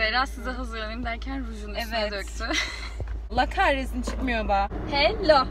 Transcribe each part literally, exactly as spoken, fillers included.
Zehra size hazırlanayım derken rujun üstüne Evet. döktü. Allah kahretsin çıkmıyor da. Hello.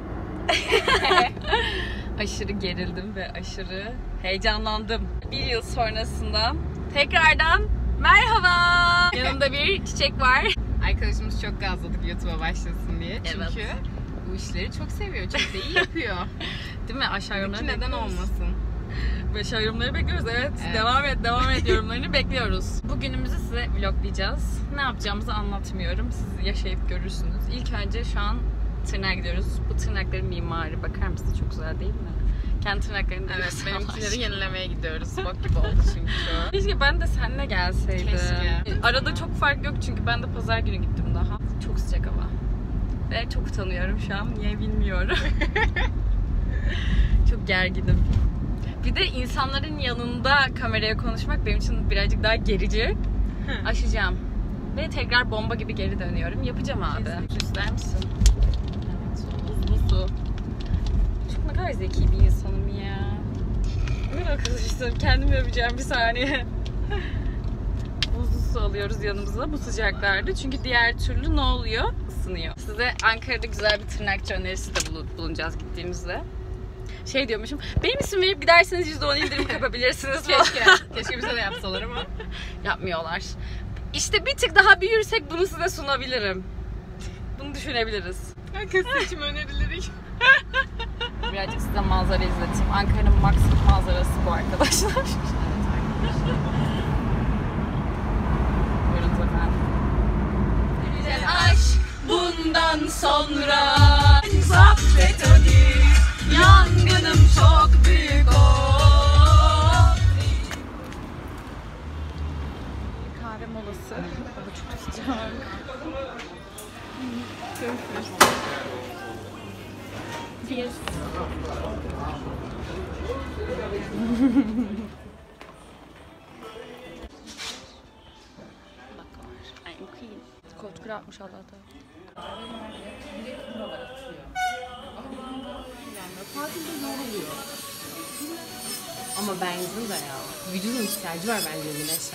Aşırı gerildim ve aşırı heyecanlandım. Bir yıl sonrasında tekrardan merhaba. Yanımda bir çiçek var. Arkadaşımız çok gazladık YouTube'a başlasın diye. Çünkü Evet. bu işleri çok seviyor. Çok da iyi yapıyor. Değil mi? Aşağı yorumları Peki neden bekliyoruz. olmasın? Aşağı yorumları bekliyoruz. Evet. Evet. Devam et, devam et yorumlarını bekliyoruz. Bugünümüzü size vloglayacağız. Ne yapacağımızı anlatmıyorum. Siz yaşayıp görürsünüz. İlk önce şu an tırnağa gidiyoruz. Bu tırnakların mimarı. Bakar mısınız? Çok güzel değil mi? Kendi tırnaklarını Evet, göster Allah benimkileri aşkına. yenilemeye gidiyoruz. Bok gibi oldu çünkü. Keşke ben de seninle gelseydim. Keşke. Arada çok fark yok çünkü ben de pazar günü gittim daha. Çok sıcak hava. Ve çok utanıyorum şu an. Niye bilmiyorum. Çok gerginim. Bir de insanların yanında kameraya konuşmak benim için birazcık daha gerici. Aşacağım. Ve tekrar bomba gibi geri dönüyorum. Yapacağım abi. Kesinlikle. İster misin? Evet. Buzlu su. Çok ne kadar zeki bir insanım ya. Ne kadar kızıştım. Kendimi öveceğim bir saniye. Buzlu su alıyoruz yanımıza bu sıcaklarda. Çünkü diğer türlü ne oluyor? Isınıyor. Size Ankara'da güzel bir tırnakçı önerisi de bulunacağız gittiğimizde. Şey diyormuşum, benim isim verip giderseniz yüzde on indirim yapabilirsiniz falan. Keşke. Keşke bize de yapsalar ama. Yapmıyorlar. İşte bir tık daha büyürsek bunu size sunabilirim. Bunu düşünebiliriz. Herkes seçim önerileri. Birazcık size manzara izleteyim. Ankara'nın maksimum manzarası bu arkadaşlar. Buyurun efendim. Aşk bundan sonra zapt hadi. Yangınım çok büyük o. Kahve molası. Hava çok sıcak. Görüşürüz. Cheers. I'm queen. Koltukları atmış Allah'ta. Ama benzin de ya. Vücudun ihtiyacı var bence güneşe.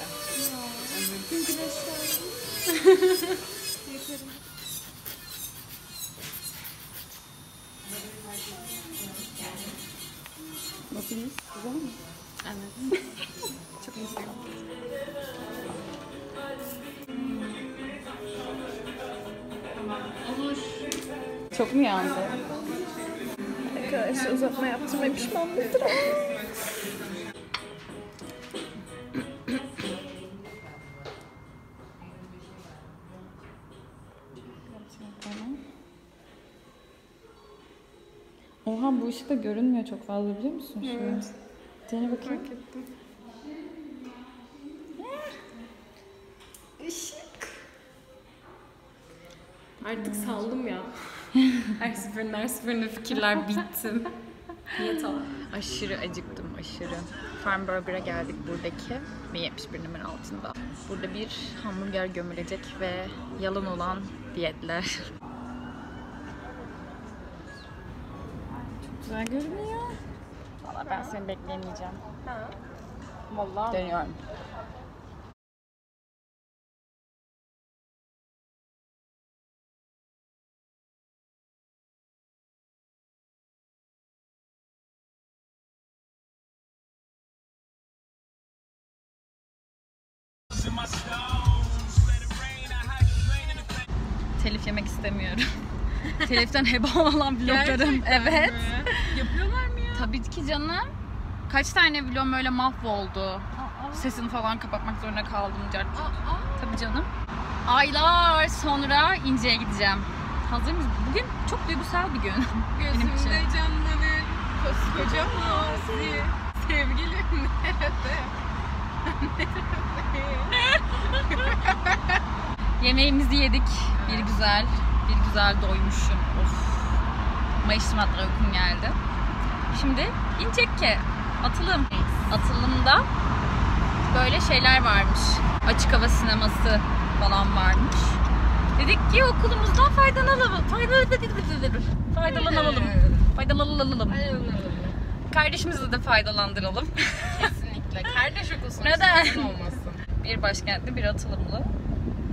Nasılsınız? Güzel mi? Evet. Çok mutluyum. Olur. Çok mu yandı? Arkadaşlar uzatma yaptırmaya pişman mıdır? Oha bu ışıkta görünmüyor çok fazla biliyor musun? Şu evet. Dene bakayım. Fark ettim. Işık. Artık saldım ya. Her seferinde her seferinde fikirler bittim. Niyet al. Aşırı acıktım aşırı. Farm Burger'a geldik buradaki ve yetmiş bir numara altında. Burada bir hamburger gömülecek ve yalan olan diyetler. Çok güzel görünüyor. Valla ben seni bekleyemeyeceğim. Ha. Vallahi dönüyorum. Telif yemek istemiyorum. Teliften heba olan vloglarım. Evet. Mi? Yapıyorlar mı ya? Tabii ki canım. Kaç tane vlogum öyle mahvoldu. Sesini falan kapatmak zorunda kaldım. Tabii canım. Aylar sonra İnce'ye gideceğim. Hazır mıyız? Bugün çok duygusal bir gün. Benim için. Gözümde canlanır koskoca mazi. Sevgilim nerede? Yemeğimizi yedik. Bir güzel, bir güzel doymuşum. Of. Mayıştım hatta uykum geldi. Şimdi İncekke. Atılım. Atılımda böyle şeyler varmış. Açık hava sineması falan varmış. Dedik ki okulumuzdan faydalanalım. Faydalanalım. Faydalanalım. Faydalanalım. Kardeşimizi de faydalandıralım. Kesinlikle. Kardeş okusun. Neden? Olmasın. Bir başkentli, bir atılımlı.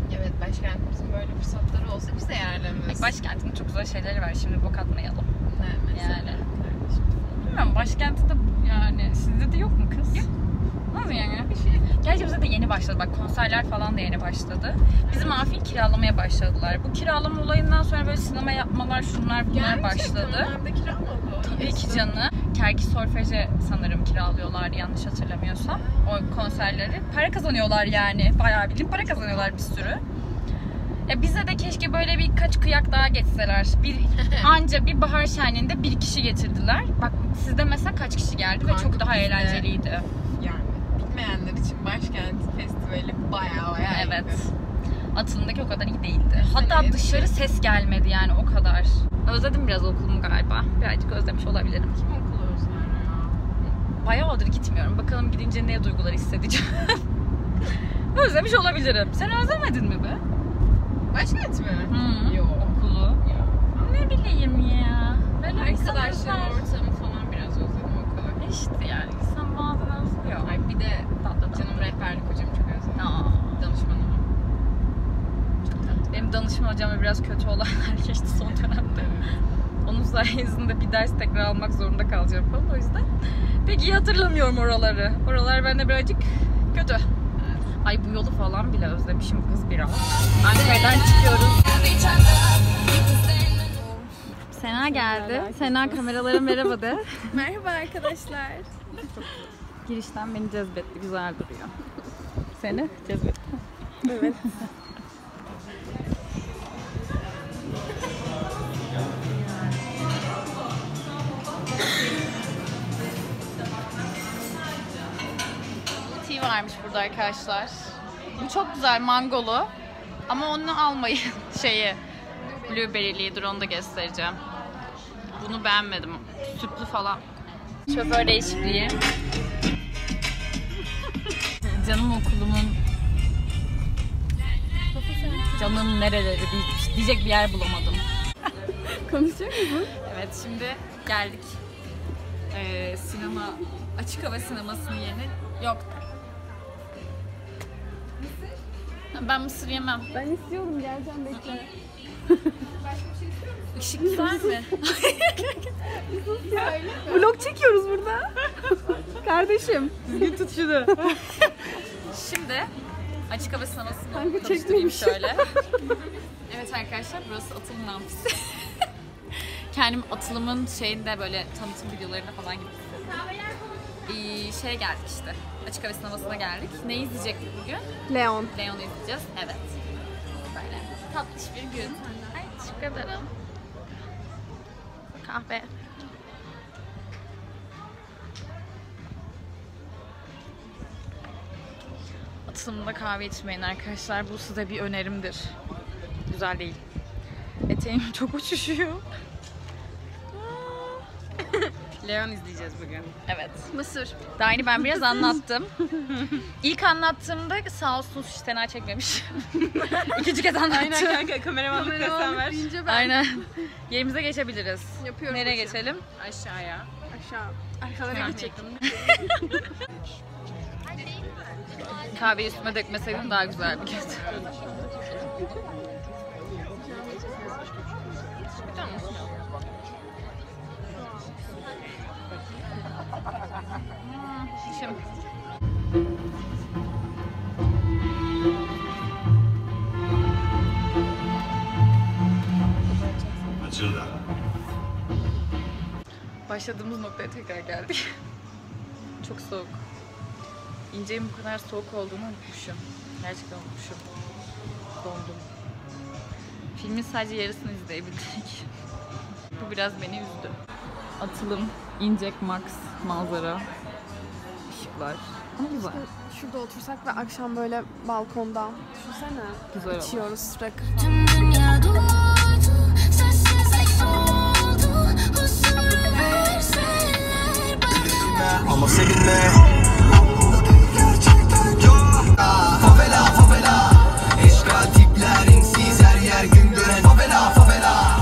başkentimizin böyle fırsatları olsa biz de yerlemez. Başkentin çok güzel şeyleri var. Şimdi bok atmayalım. Ne mesela? Yani. Bilmiyorum, başkentinde yani sizde de yok mu kız? Yok. Nasıl yani? Gerçi bize de yeni başladı. Bak konserler falan da yeni başladı. Bizim amfiyi kiralamaya başladılar. Bu kiralama olayından sonra böyle sinema yapmalar, şunlar bunlar Gerçekten başladı. onlarda kira mı oldu? Tabii ki canı. Kerki Solfej'e sanırım kiralıyorlar yanlış hatırlamıyorsam. O konserleri. Para kazanıyorlar yani. Bayağı bildiğin para kazanıyorlar bir sürü. Ya bize de keşke böyle birkaç kıyak daha geçseler. Bir, anca bir bahar şenliğinde bir kişi getirdiler. Bak sizde mesela kaç kişi geldi ve çok daha eğlenceliydi. Yani bilmeyenler için Başkent Festivali bayağı bayağı Evet. iyiydi. Atılımdaki o kadar iyi değildi. Hatta Evet. dışarı ses gelmedi yani o kadar. Özledim biraz okulumu galiba. Birazcık özlemiş olabilirim. Kim okulu özler ya? Bayağıdır gitmiyorum. Bakalım gidince ne duygular hissedeceğim. Özlemiş olabilirim. Sen özlemedin mi be? Başkent mi? Hı. Yok. Okulu. Yok. Ne bileyim ya. Böyle Arkadaşlarım ortamı falan biraz özledim okulu. İşte yani insan bazen özlüyor. Ay bir de Tatlı canım rehberlik hocamı çok özledim. Aa. Danışmanımı. Çok tatlı. Benim danışma hocamla biraz kötü olaylar geçti son dönemde. Onun sayesinde bir ders tekrar almak zorunda kalacağım falan o yüzden. Pek iyi hatırlamıyorum oraları. Oralar bende birazcık kötü. Ay bu yolu falan bile özlemişim kız biraz. Ankara'dan çıkıyoruz. Sena geldi. Sena kameralara merhaba de. Merhaba arkadaşlar. Girişten beni cezbetti. Güzel duruyor. Seni cezbetti. Evet. Tea varmış burada arkadaşlar. Bu çok güzel mangolu. Ama onu almayın şeyi. Blueberry'liyi dur onu da göstereceğim. Bunu beğenmedim. Sütlü falan. Şoför değişikliği. Canım okulumun canım nereleri diye- diyecek bir yer bulamadım. Konuşacak mısın? Evet şimdi geldik. Ee, sinema, açık hava sinemasının yerine yok. Ben mısır yemem. Ben istiyorum, geleceğim, bekle. Işık güzel mi? Vlog çekiyoruz burada. Kardeşim. Düzgün tut şunu. Şimdi açık hava sinemasını Kanka tanıştırayım çekmemiş. şöyle. Evet arkadaşlar burası Atılım'ın amfisi. Kendim Atılım'ın şeyinde böyle tanıtım videolarında falan gibi hissediyorum. Ee, şeye geldik işte. Açık hava sinemasına geldik. Ne izleyecektik bugün? Leon. Leon'u izleyeceğiz. Evet. Böyle tatlış bir gün. Ay teşekkür ederim. Kahve. Atılımda kahve içmeyin arkadaşlar. Bu size bir önerimdir. Güzel değil. Eteğim çok uçuşuyor. Leon izleyeceğiz bugün. Evet. Mısır. Daha yeni ben biraz anlattım. İlk anlattığımda sağ olsun Sena çekmemiş. İkinci kez anlattım. Aynen kanka kameramanlık da sen ver. Deyince ben Aynen. Yerimize geçebiliriz. yapıyorum. Nereye başı. geçelim? Aşağıya. Aşağı. Arkalara Tamam. geçecektim. Kahveyi üstüme dökmeseydim daha güzel bir gün. Şimdi. Açıldı. Başladığımız noktaya tekrar geldik. Çok soğuk. İnce'nin bu kadar soğuk olduğunu unutmuşum. Gerçekten unutmuşum. Dondum. Filmin sadece yarısını izleyebildik. Bu biraz beni üzdü. Atılım, İncek Max manzara, ışıklar. Ama güzel. Şurada otursak ve akşam böyle balkonda. Düşünsene. Güzel olur. İçiyoruz rakı. Tüm dünya durdu, sessizlik soldu, huzuru verseler bana. Ama seninle favela favela eşkal tipler insiz her yer gün gören favela favela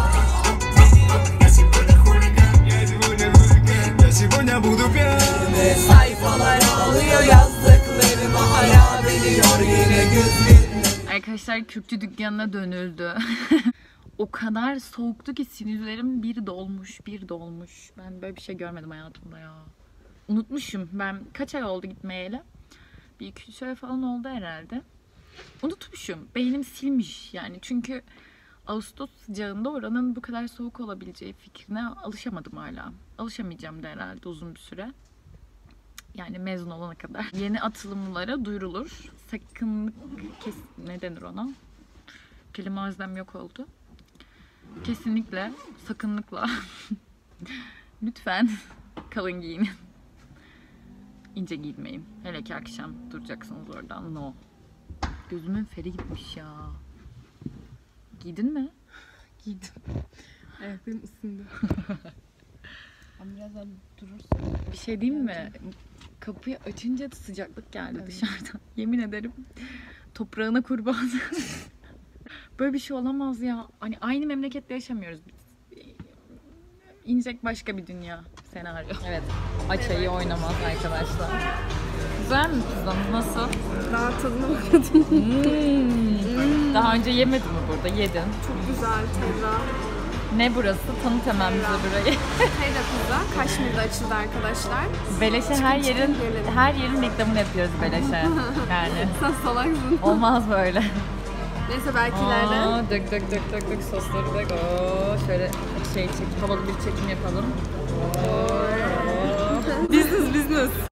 sayfalar ağlıyor yazdıklarıma hala veriyor yine güz Arkadaşlar Kürkçü dükkanına dönüldü. O kadar soğuktu ki sinüzlerim bir dolmuş, bir dolmuş. Ben böyle bir şey görmedim hayatımda ya. Unutmuşum. Ben kaç ay oldu gitmeyeli? Bir iki üç ay falan oldu herhalde. Unutmuşum. Beynim silmiş yani. Çünkü Ağustos sıcağında oranın bu kadar soğuk olabileceği fikrine alışamadım hala. Alışamayacağım da herhalde uzun bir süre. Yani mezun olana kadar. Yeni atılımlara duyurulur. Sakınlık kes... Ne denir ona? Kelime özlem yok oldu. Kesinlikle, sakınlıkla lütfen kalın giyinin. İnce giyinmeyin. Hele ki akşam duracaksınız oradan. No. Gözümün feri gitmiş ya. Giydin mi? Giydim. Ayaklarım ısındı. Ama biraz daha durursun. Bir şey diyeyim mi? Kapıyı açınca da sıcaklık geldi Evet. dışarıdan. Yemin ederim toprağına kurban. Böyle bir şey olamaz ya. Hani aynı memlekette yaşamıyoruz biz. İnecek başka bir dünya senaryo. Evet. Açayı oynamaz arkadaşlar. Güzel mi pizzamız? Nasıl? Daha tadına bakmadım. Hmm. Daha önce yemedin mi burada? Yedin. Çok güzel Terra. Ne burası? Tanıt hemen bize burayı. Terra pizza. Kaşmir'de açıldı arkadaşlar. Beleşe her çıkın yerin gelelim. her yerin reklamını yapıyoruz Beleşe. Yani Sen salaksın. olmaz böyle. Neyse belki ileride. Aa, dök dök dök dök dök sosları dök. Oo, şöyle şey çek, havalı bir çekim yapalım. Oo. Business business.